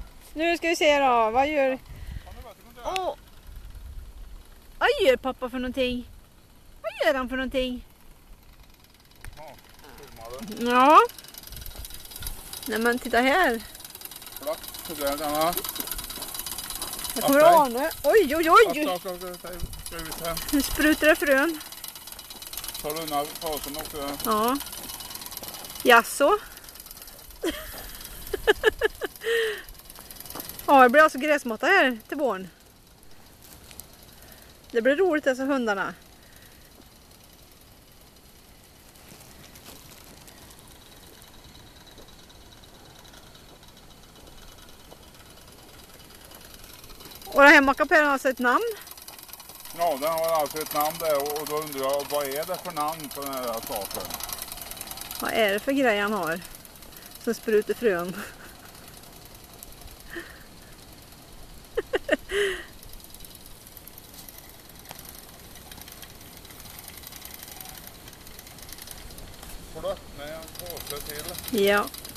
Nu ska vi se då, vad gör... Åh! Vad gör pappa för någonting? Vad gör han för någonting? Ja. Nej men titta här. Jag kommer att ana. Oj, oj, oj. Nu sprutar det frön. Tar du undan fasen också? Ja. Jaså? Ja, det blir alltså gräsmatta här till våren. Det blir roligt dessa hundarna. Och den här mackapären har alltså ett namn? Ja, den har alltså ett namn där och då undrar jag, vad är det för namn på den här saken? Vad är det för grej han har? Som sprutar frön. Får du öppna en påse till? Ja.